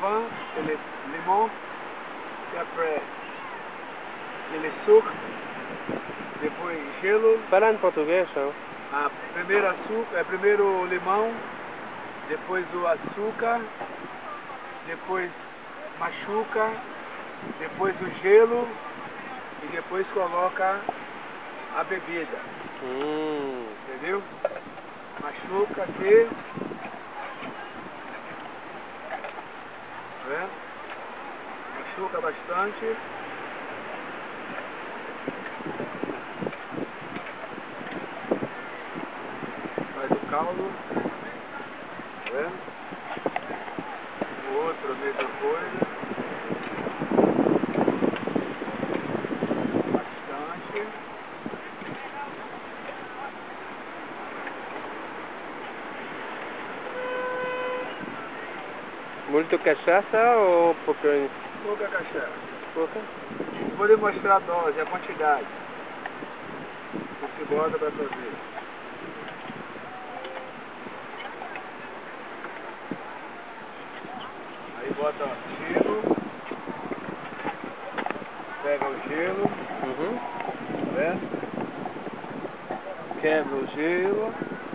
pain, ele limão, e après ele sucre, depois gelo. Fala em português, não? Primeiro o limão, depois o açúcar, depois machuca, depois o gelo e depois coloca a bebida. Entendeu? Machuca aqui. Tá vendo? Machuca bastante. Faz o caldo. Tá vendo? O outro a mesma coisa. Bastante. Muito cachaça ou pouquinho? Pouca cachaça. Pouca? Vou demonstrar a dose, a quantidade que se bota para fazer. Aí bota gelo, pega o gelo, tá vendo? Quebra o gelo.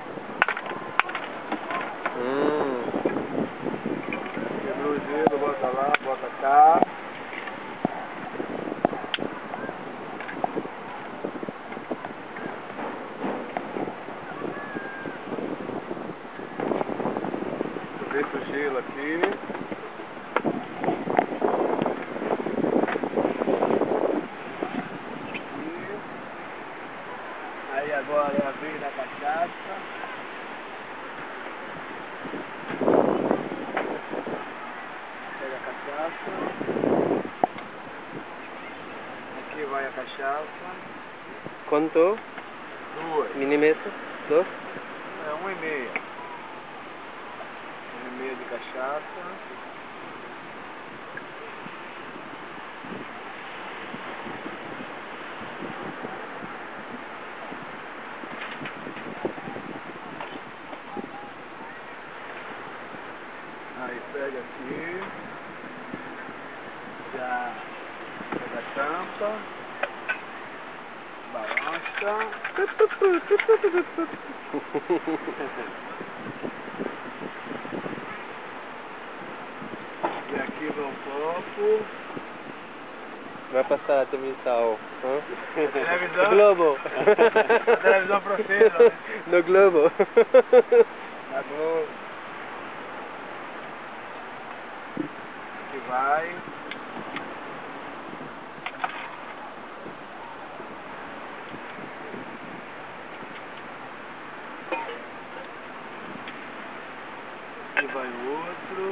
Quebrou o gelo, bota lá, bota cá. Aproveita o gelo aqui. Aí agora é a vez da cachaça. Pega a cachaça. Aqui vai a cachaça. Quanto? 2. Milímetros? 2? É 1,5. 1,5 de cachaça. Aí pega aqui, já pega a tampa, balança. E aqui vai um copo. Vai passar a televisão. Televisão? Globo. A televisão francesa, né? No Globo. Na Globo. Aqui vai. Aqui vai o outro.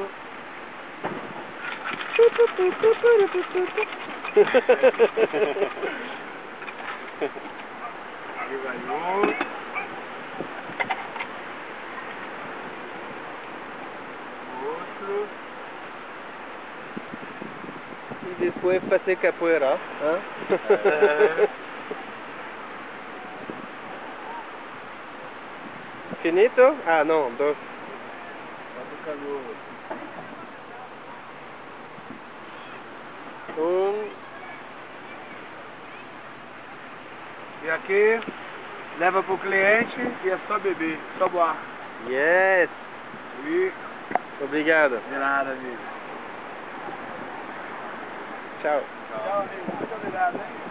Aqui vai o outro. Outro. E depois fazer capoeira, hein? Finito? Ah, não, 2. Bota o canudo. 1. E aqui, leva pro cliente e é só beber, só boar. Yes! E Obrigado. de nada, amigo. Tchau. Tchau, amigo. Muito obrigado, hein?